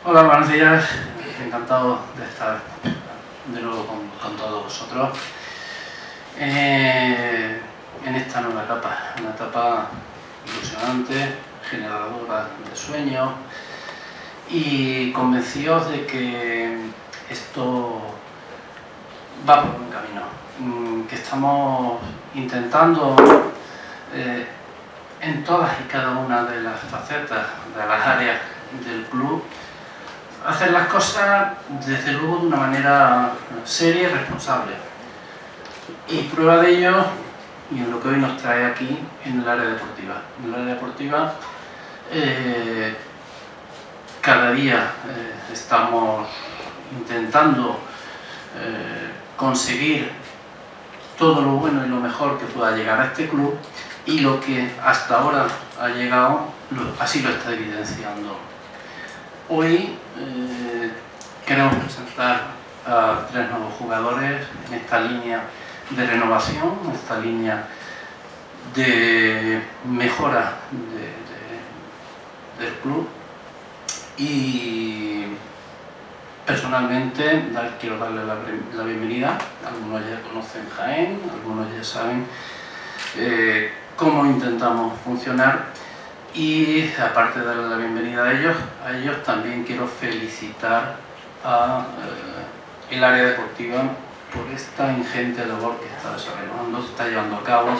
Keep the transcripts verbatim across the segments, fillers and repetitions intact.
Hola, buenos días. Encantado de estar de nuevo con, con todos vosotros eh, en esta nueva etapa, una etapa ilusionante, generadora de sueños y convencidos de que esto va por un camino, que estamos intentando eh, en todas y cada una de las facetas, de las áreas del club, hacer las cosas desde luego de una manera seria y responsable. Y prueba de ello, y en lo que hoy nos trae aquí, en el área deportiva. En el área deportiva eh, cada día eh, estamos intentando eh, conseguir todo lo bueno y lo mejor que pueda llegar a este club, y lo que hasta ahora ha llegado lo, así lo está evidenciando. Hoy eh, queremos presentar a tres nuevos jugadores en esta línea de renovación, en esta línea de mejora de, de, del club, y personalmente dar, quiero darle la, la bienvenida. Algunos ya conocen Jaén, algunos ya saben eh, cómo intentamos funcionar. Y aparte de darle la bienvenida a ellos, a ellos también quiero felicitar a eh, el área deportiva por esta ingente labor que está desarrollando, está llevando a cabo,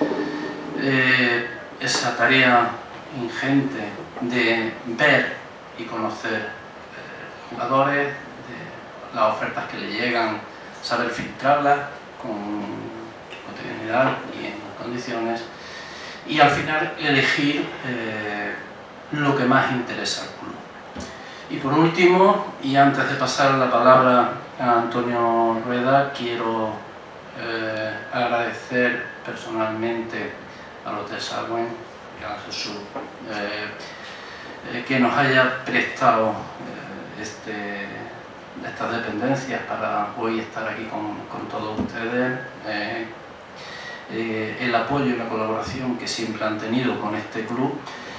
eh, esa tarea ingente de ver y conocer eh, jugadores, de las ofertas que le llegan, saber filtrarlas con cotidianidad y en condiciones, y al final elegir eh, lo que más interesa al club. Y por último, y antes de pasar la palabra a Antonio Rueda, quiero eh, agradecer personalmente al Hotel Salwen y a Jesús eh, eh, que nos haya prestado eh, este, estas dependencias para hoy estar aquí con, con todos ustedes. Eh, Eh, el apoyo y la colaboración que siempre han tenido con este club,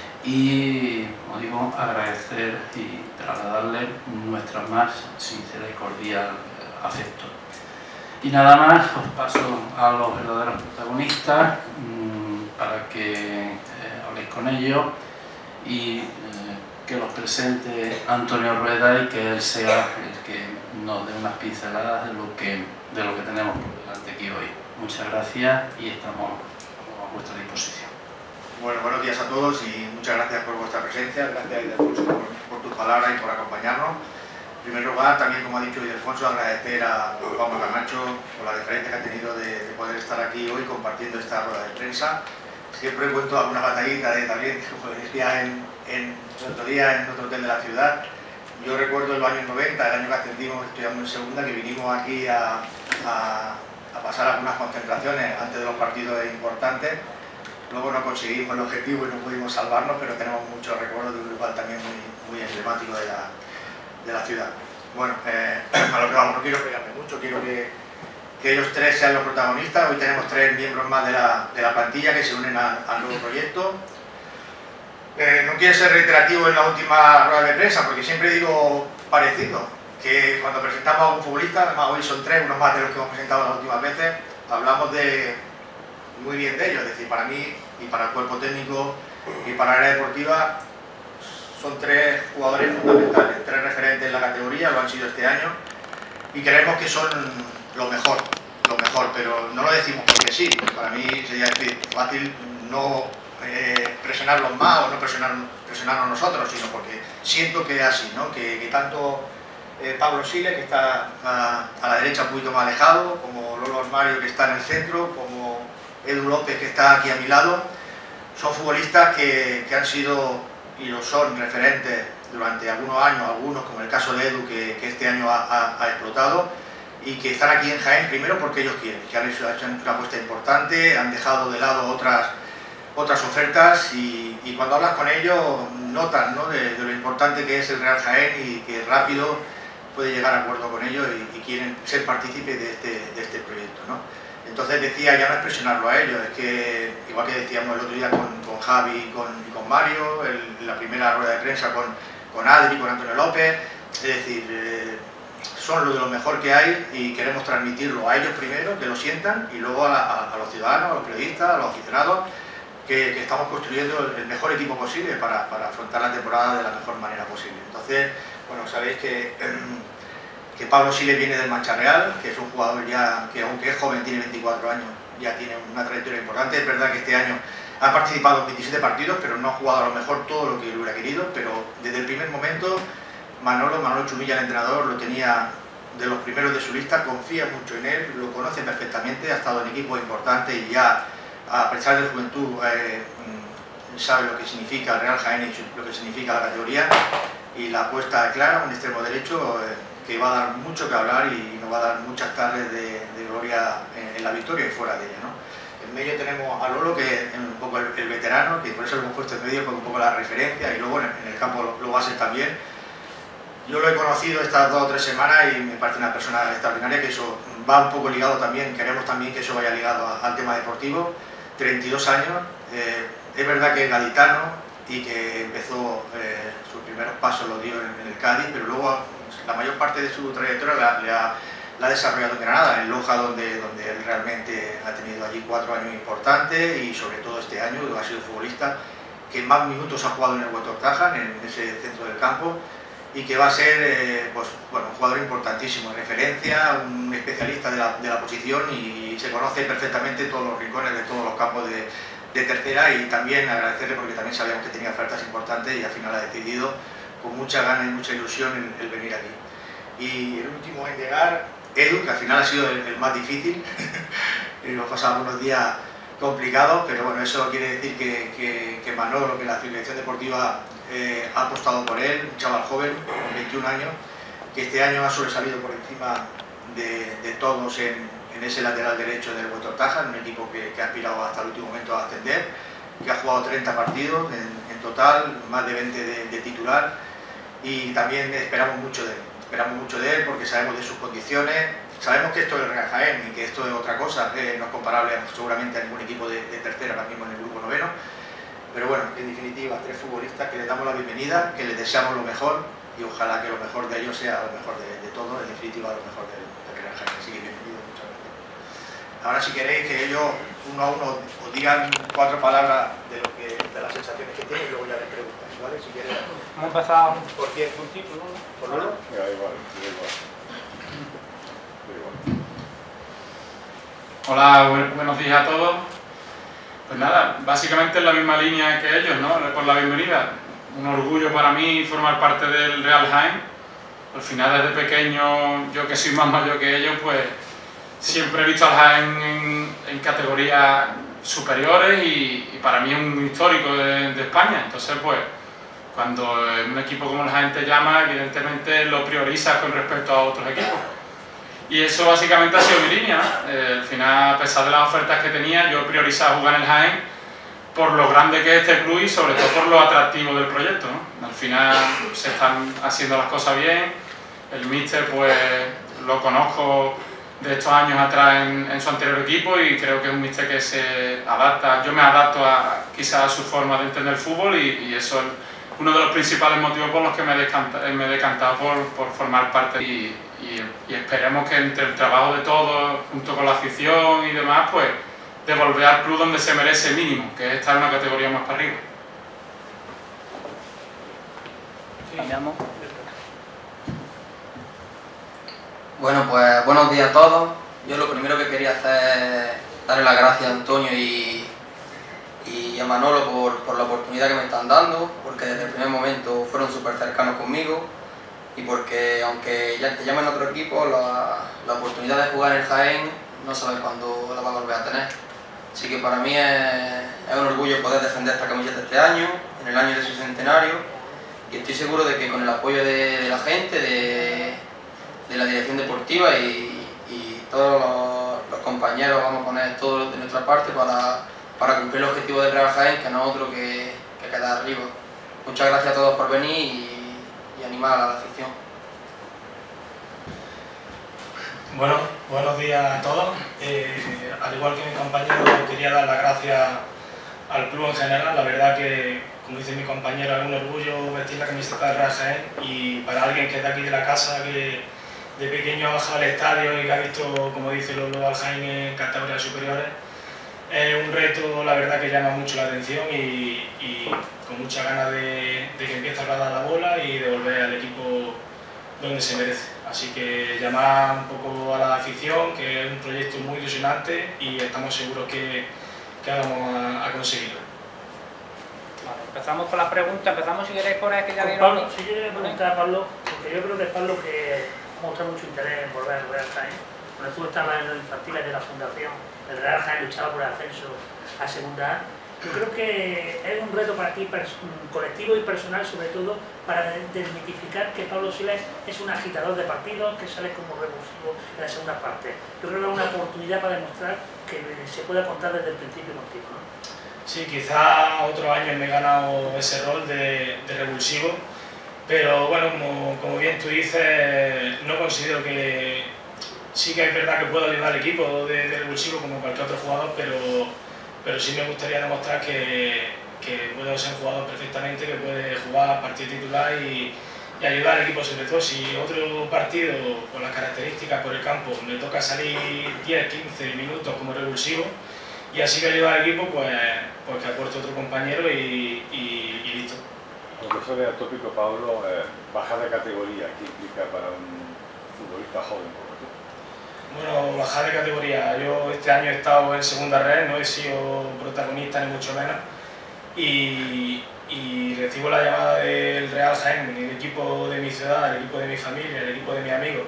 y, como digo, agradecer y trasladarles nuestra más sincera y cordial afecto. Y nada más, os paso a los verdaderos protagonistas mmm, para que eh, habléis con ellos y eh, que los presente Antonio Rueda, y que él sea el que nos dé unas pinceladas de lo que, de lo que tenemos por delante aquí hoy. Muchas gracias y estamos a vuestra disposición. Bueno, buenos días a todos y muchas gracias por vuestra presencia. Gracias, Ildefonso, por, por tus palabras y por acompañarnos. En primer lugar, también, como ha dicho Ildefonso, agradecer a Juan Camacho por la deferencia que ha tenido de, de poder estar aquí hoy compartiendo esta rueda de prensa. Siempre he puesto alguna batallita de también, como decía en, en el otro día en otro hotel de la ciudad. Yo recuerdo en los años noventa, el año que atendimos, estudiamos en segunda, que vinimos aquí a, a a pasar algunas concentraciones antes de los partidos importantes. Luego no conseguimos el objetivo y no pudimos salvarnos, pero tenemos muchos recuerdos de un lugar también muy, muy emblemático de la, de la ciudad. Bueno, eh, a lo que vamos, no quiero pegarme mucho, quiero que, que ellos tres sean los protagonistas. Hoy tenemos tres miembros más de la, de la plantilla que se unen a, al nuevo proyecto. Eh, no quiero ser reiterativo en la última rueda de prensa, porque siempre digo parecido, que cuando presentamos a un futbolista, además hoy son tres, unos más de los que hemos presentado las últimas veces, hablamos de muy bien de ellos. Es decir, para mí y para el cuerpo técnico y para la área deportiva son tres jugadores fundamentales, tres referentes en la categoría, lo han sido este año, y creemos que son lo mejor, lo mejor, pero no lo decimos porque sí. Para mí sería fácil no eh, presionarlos más o no presionar, presionarnos nosotros, sino porque siento que es así, ¿no? que, que tanto Eh, Pablo Siles, que está a, a la derecha un poquito más alejado, como Lolo Armario, que está en el centro, como Edu López, que está aquí a mi lado, son futbolistas que, que han sido y lo son referentes durante algunos años, algunos como el caso de Edu, que, que este año ha, ha, ha explotado, y que están aquí en Jaén primero porque ellos quieren, que han hecho, hecho una apuesta importante, han dejado de lado otras, otras ofertas, y, y cuando hablas con ellos notas, ¿no? de, de lo importante que es el Real Jaén y que rápido puede llegar a acuerdo con ellos y, y quieren ser partícipes de este, de este proyecto, ¿no? Entonces decía, ya no es presionarlo a ellos, es que, igual que decíamos el otro día con, con Javi y con, y con Mario, el, la primera rueda de prensa con, con Adri, con Antonio López, es decir, eh, son lo de lo mejor que hay y queremos transmitirlo a ellos primero, que lo sientan, y luego a, la, a, a los ciudadanos, a los periodistas, a los aficionados, que, que estamos construyendo el mejor equipo posible para, para afrontar la temporada de la mejor manera posible. Entonces, bueno, sabéis que, que Pablo Siles viene del Mancha Real, que es un jugador ya que, aunque es joven, tiene veinticuatro años, ya tiene una trayectoria importante. Es verdad que este año ha participado en veintisiete partidos, pero no ha jugado a lo mejor todo lo que él hubiera querido, pero desde el primer momento Manolo, Manolo Chumilla, el entrenador, lo tenía de los primeros de su lista, confía mucho en él, lo conoce perfectamente, ha estado en equipos importantes y ya, a pesar de juventud, eh, sabe lo que significa el Real Jaén y lo que significa la categoría, y la apuesta clara, un extremo derecho eh, que va a dar mucho que hablar y nos va a dar muchas tardes de, de gloria en, en la victoria y fuera de ella, ¿no? En medio tenemos a Lolo, que es un poco el, el veterano, que por eso lo hemos puesto en medio, porque un poco la referencia, y luego en, en el campo lo, lo va a ser también. Yo lo he conocido estas dos o tres semanas y me parece una persona extraordinaria, que eso va un poco ligado también, queremos también que eso vaya ligado a, al tema deportivo. treinta y dos años, eh, es verdad que es gaditano y que empezó, eh, sus primeros pasos los dio en, en el Cádiz, pero luego la mayor parte de su trayectoria la, la, la ha desarrollado en Granada, en Loja, donde, donde él realmente ha tenido allí cuatro años importantes, y sobre todo este año ha sido futbolista que más minutos ha jugado en el Huetor Tajan, en ese centro del campo, y que va a ser eh, pues, bueno, un jugador importantísimo, en referencia, un especialista de la, de la posición, y se conoce perfectamente todos los rincones de todos los campos de, de tercera, y también agradecerle porque también sabíamos que tenía ofertas importantes y al final ha decidido con mucha gana y mucha ilusión el, el venir aquí. Y el último en llegar, Edu, que al final ha sido el, el más difícil, hemos pasado unos días complicados, pero bueno, eso quiere decir que, que, que Manolo, que la Dirección Deportiva eh, ha apostado por él, un chaval joven, con veintiún años, que este año ha sobresalido por encima de, de todos en, en ese lateral derecho del Huetor Tajan, un equipo que, que ha aspirado hasta el último momento a ascender, que ha jugado treinta partidos en, en total, más de veinte de, de titular, y también esperamos mucho de él, esperamos mucho de él porque sabemos de sus condiciones, sabemos que esto es el Real Jaén y que esto es otra cosa, eh, no es comparable seguramente a ningún equipo de, de tercera ahora mismo en el grupo noveno, pero bueno, en definitiva, tres futbolistas que les damos la bienvenida, que les deseamos lo mejor, y ojalá que lo mejor de ellos sea lo mejor de, de todos, en definitiva lo mejor del de Real Jaén. Así que bienvenidos, muchas gracias. Ahora, si queréis que ellos uno a uno os digan cuatro palabras de, lo que, de las sensaciones que tienen, y luego ya les preguntáis, ¿vale? Si queréis. Hemos empezado ¿Por quién? un título, ¿no? ¿Por Lolo? Da igual, da igual. Da igual. Hola, bu buenos días a todos. Pues nada, básicamente en la misma línea que ellos, ¿no? Por la bienvenida. Un orgullo para mí formar parte del Real Jaén. Al final, desde pequeño, yo que soy más mayor que ellos, pues siempre he visto al Jaén en, en categorías superiores, y, y para mí es un histórico de, de España. Entonces, pues, cuando un equipo como el Jaén te llama, evidentemente lo priorizas con respecto a otros equipos. Y eso básicamente ha sido mi línea, ¿no? Eh, al final, a pesar de las ofertas que tenía, yo priorizaba jugar en el Jaén por lo grande que es este club y sobre todo por lo atractivo del proyecto, ¿no? Al final se están haciendo las cosas bien, el míster pues lo conozco de estos años atrás en, en su anterior equipo, y creo que es un míster que se adapta, yo me adapto a quizás a su forma de entender el fútbol, y, y eso es uno de los principales motivos por los que me he decantado, me he decantado por, por formar parte, y, y, y esperemos que entre el trabajo de todos, junto con la afición y demás, pues devolver al club donde se merece mínimo, que es estar en una categoría más para arriba. Cambiamos. Bueno, pues buenos días a todos. Yo lo primero que quería hacer es darle las gracias a Antonio y, y a Manolo por, por la oportunidad que me están dando, porque desde el primer momento fueron súper cercanos conmigo, y porque aunque ya te llamen a otro equipo, la, la oportunidad de jugar en el Jaén no sabes cuándo la vas a volver a tener. Así que para mí es, es un orgullo poder defender esta camiseta este año, en el año de su centenario, y estoy seguro de que con el apoyo de, de la gente, de, de la dirección deportiva y, y todos los, los compañeros, vamos a poner todo de nuestra parte para, para cumplir el objetivo del Real Jaén, que no es otro que, que quedar arriba. Muchas gracias a todos por venir y, y animar a la afición. Bueno, buenos días a todos. Eh, al igual que mi compañero, quería dar las gracias al club en general. La verdad que como dice mi compañero, es un orgullo vestir la camiseta del Real Jaén, y para alguien que es de aquí de la casa, que de pequeño ha bajado al estadio y que ha visto, como dice, los Global Jaén en categorías superiores, es un reto, la verdad, que llama mucho la atención y, y con muchas ganas de, de que empiece a rodar la bola y de volver al equipo donde se merece. Así que llamar un poco a la afición, que es un proyecto muy ilusionante y estamos seguros que, que vamos a, a conseguirlo. Vale, empezamos con las preguntas. Empezamos, si queréis, por aquella que Pablo, si yo le preguntar a Pablo, porque yo creo que Pablo que muestra mucho interés en volver al Real Jaén. Cuando tú estabas en los infantiles de la fundación, el Real Jaén luchaba por el ascenso a segunda A. Yo creo que es un reto para ti, colectivo y personal, sobre todo, para desmitificar que Pablo Siles es un agitador de partidos, que sale como revulsivo en la segunda parte. Yo creo que es una oportunidad para demostrar que se puede contar desde el principio contigo, ¿no? Sí, quizá otros años me he ganado ese rol de, de revulsivo, pero bueno, como, como bien tú dices, no considero que... Sí que es verdad que puedo ayudar al equipo de, de revulsivo como cualquier otro jugador, pero, pero sí me gustaría demostrar que, que puedo ser un jugador perfectamente, que puede jugar partido titular y, y ayudar al equipo, sobre todo si otro partido, por las características, por el campo, me toca salir diez, quince minutos como revulsivo, y así que ayudar al equipo, pues, pues que aporte otro compañero y, y, y listo. Aunque suene al tópico, Pablo, eh, bajar de categoría, ¿qué implica para un futbolista joven como tú? Bueno, bajar de categoría. Yo este año he estado en segunda red, no he sido protagonista ni mucho menos, y, y recibo la llamada del Real Jaén, el equipo de mi ciudad, el equipo de mi familia, el equipo de mis amigos,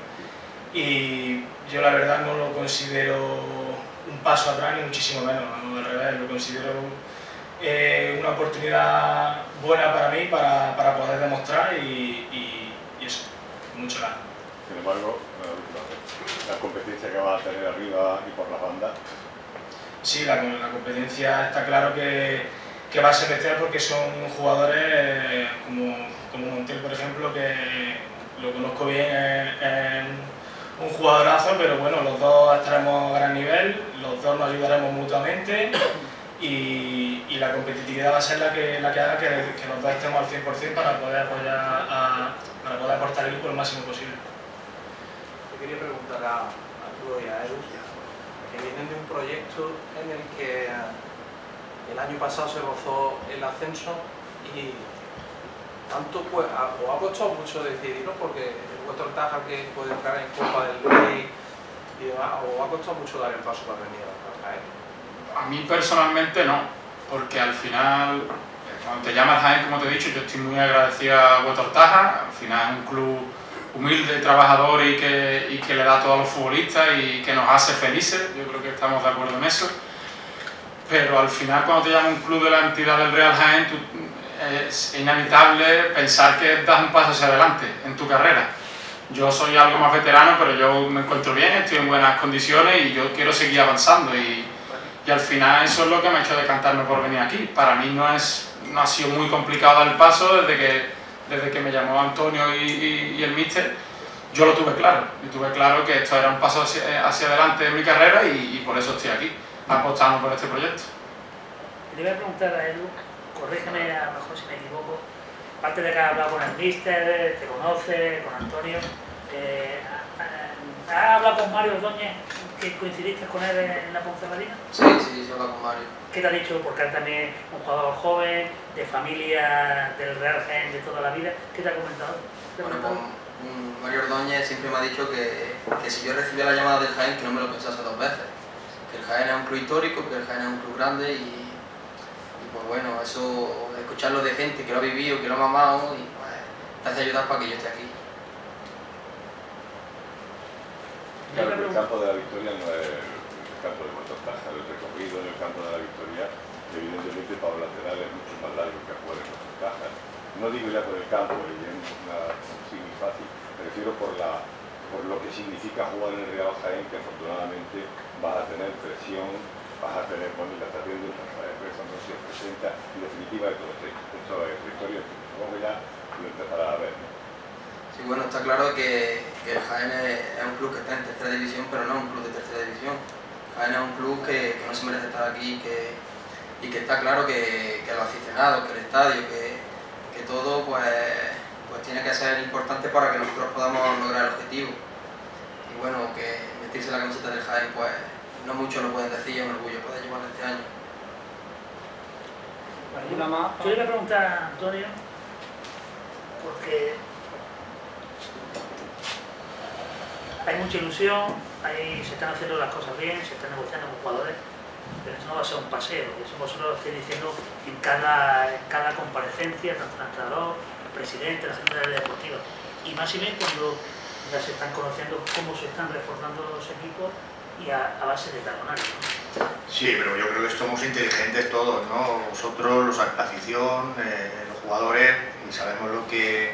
y yo la verdad no lo considero un paso atrás ni muchísimo menos, no, al revés, lo considero eh, una oportunidad buena para mí para, para poder demostrar y, y, y eso, con mucho ganas. Sin embargo, la competencia que vas a tener arriba y por las bandas. Sí, la, la competencia está claro que, que va a ser bestial porque son jugadores eh, como, como Montiel, por ejemplo, que lo conozco bien, es, es un jugadorazo, pero bueno, los dos estaremos a gran nivel, los dos nos ayudaremos mutuamente y, y la competitividad va a ser la que, la que haga que, que los dos estemos al cien por cien para poder apoyar a, para poder aportar al equipo lo máximo posible. Te quería preguntar a, a Arturo y a Edu, que vienen de un proyecto en el que el año pasado se rozó el ascenso y tanto pues, a, os ha costado mucho decidirlo porque vuestro Taja que puede entrar en Copa del Rey y demás, os ha costado mucho dar el paso para venir a Jaén. A mí personalmente no, porque al final, cuando te llamas Jaén, como te he dicho, yo estoy muy agradecido a Vuelta Taja. Al final es un club humilde, trabajador y que, y que le da a todos los futbolistas y que nos hace felices. Yo creo que estamos de acuerdo en eso. Pero al final, cuando te llama un club de la entidad del Real Jaén, tú, es inevitable pensar que das un paso hacia adelante en tu carrera. Yo soy algo más veterano, pero yo me encuentro bien, estoy en buenas condiciones y yo quiero seguir avanzando. Y, y al final eso es lo que me ha hecho decantarme por venir aquí. Para mí no, es, no ha sido muy complicado dar el paso desde que, desde que me llamó Antonio y, y, y el míster. Yo lo tuve claro, yo tuve claro que esto era un paso hacia, hacia adelante en mi carrera y, y por eso estoy aquí, apostando por este proyecto. Le voy a preguntar a Edu, corrígeme a lo mejor si me equivoco, aparte de que has hablado con el míster, te conoce, con Antonio, eh, ¿has hablado con Mario Ordóñez, que coincidiste con él en la Ponferradina? Sí, sí, sí, he hablado con Mario. ¿Qué te ha dicho? Porque él también es un jugador joven, de familia del Real Jaén de toda la vida. ¿Qué te ha comentado? ¿Te ha Bueno, comentado? pues, Mario Ordóñez siempre me ha dicho que, que si yo recibía la llamada del Jaén, que no me lo pensase dos veces. Que el Jaén es un club histórico, que el Jaén es un club grande y, y pues bueno, eso, escucharlo de gente que lo ha vivido, que lo ha mamado y pues te hace ayudar para que yo esté aquí. Claro, el campo de la Victoria no es el campo de Vuelta Taja, el recorrido en el campo de la Victoria, evidentemente para los laterales es mucho más largo que jugar en Vuelta Taja. No digo ya por el campo, y es una sí, muy fácil, me refiero por, la, por lo que significa jugar en el Real Jaén, que afortunadamente vas a tener presión, vas a tener, bueno, la estación de Rafael, pero eso no se presenta en definitiva de todo esto. Esto es Victoria, supongo que ya lo empezarás a ver, ¿no? Sí, bueno, está claro que, que el Jaén es, es un club que está en tercera división, pero no es un club de tercera división. Jaén es un club que, que no se merece estar aquí que, y y que está claro que, que los aficionados, que el estadio, que, que todo pues, pues tiene que ser importante para que nosotros podamos lograr el objetivo. Y bueno, que vestirse la camiseta del Jaén, pues no mucho lo pueden decir, es un orgullo poder llevarlo este año. ¿Alguna más? Yo le voy a preguntar a Antonio, porque hay mucha ilusión, hay, se están haciendo las cosas bien, se están negociando con jugadores, pero eso no va a ser un paseo, eso vosotros lo estáis diciendo en cada, en cada comparecencia, tanto el entrenador, el presidente, la Junta Deportiva, y más y menos cuando ya se están conociendo cómo se están reforzando los equipos y a, a base de talonario, ¿no? Sí, pero yo creo que somos inteligentes todos, ¿no? Vosotros, los, la afición, eh, los jugadores, y sabemos lo que,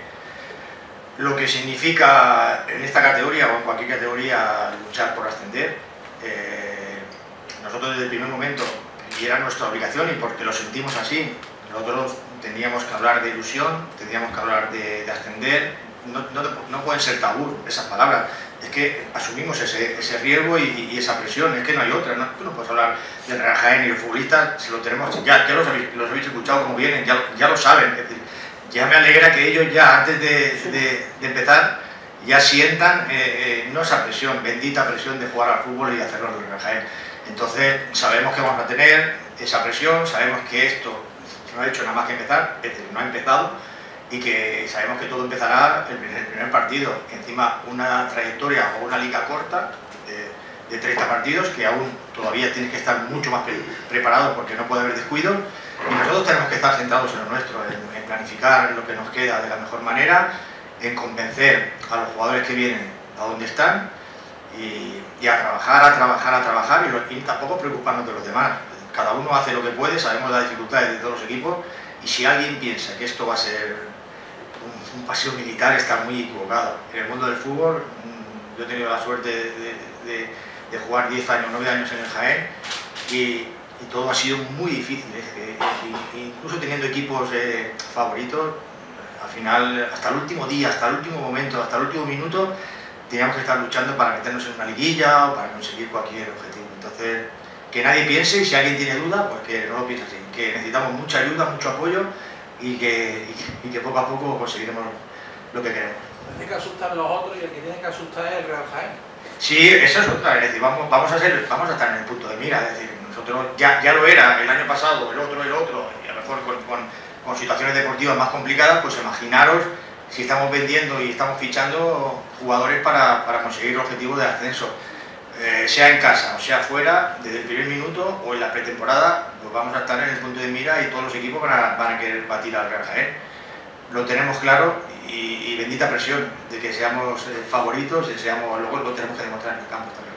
lo que significa en esta categoría o en cualquier categoría luchar por ascender. Eh, nosotros desde el primer momento, y era nuestra obligación y porque lo sentimos así, nosotros teníamos que hablar de ilusión, teníamos que hablar de, de ascender, no, no, no pueden ser tabú esas palabras. Es que asumimos ese, ese riesgo y, y esa presión, es que no hay otra, ¿no? Tú no puedes hablar del Real Jaén y los futbolistas, se lo tenemos, ya, ya los, habéis, los habéis escuchado como vienen, ya, ya lo saben, es decir, ya me alegra que ellos ya antes de, de, de empezar ya sientan eh, eh, no esa presión, bendita presión de jugar al fútbol y hacerlo del Real Jaén. Entonces sabemos que vamos a tener esa presión, sabemos que esto no ha hecho nada más que empezar, es decir, no ha empezado, y que sabemos que todo empezará el primer, el primer partido. Encima una trayectoria o una liga corta de, de treinta partidos que aún todavía tienes que estar mucho más pre preparado porque no puede haber descuido, y nosotros tenemos que estar centrados en lo nuestro, en, en planificar lo que nos queda de la mejor manera, en convencer a los jugadores que vienen a donde están y, y a trabajar, a trabajar, a trabajar y, lo, y tampoco preocuparnos de los demás. Cada uno hace lo que puede, sabemos las dificultades de todos los equipos, y si alguien piensa que esto va a ser un paseo militar, está muy equivocado. En el mundo del fútbol, yo he tenido la suerte de, de, de jugar diez años, nueve años en el Jaén, y, y todo ha sido muy difícil. Es que, incluso teniendo equipos eh, favoritos, al final, hasta el último día, hasta el último momento, hasta el último minuto, teníamos que estar luchando para meternos en una liguilla o para conseguir cualquier objetivo. Entonces, que nadie piense, y si alguien tiene duda, pues que no lo piense así, que necesitamos mucha ayuda, mucho apoyo, y que, y, y que poco a poco conseguiremos lo que queremos. Tiene que asustar a los otros y el que tiene que asustar es el Real Jaén. Sí, eso es otra, es decir, vamos, vamos, a ser, vamos a estar en el punto de mira, es decir, nosotros ya, ya lo era el año pasado, el otro, el otro, y a lo mejor con, con, con situaciones deportivas más complicadas, pues imaginaros si estamos vendiendo y estamos fichando jugadores para, para conseguir el objetivo de ascenso. Eh, sea en casa o sea fuera, desde el primer minuto o en la pretemporada, pues vamos a estar en el punto de mira y todos los equipos van a, van a querer batir al Real Jaén. Lo tenemos claro y, y bendita presión de que seamos eh, favoritos y seamos, luego lo tenemos que demostrar en el campo también.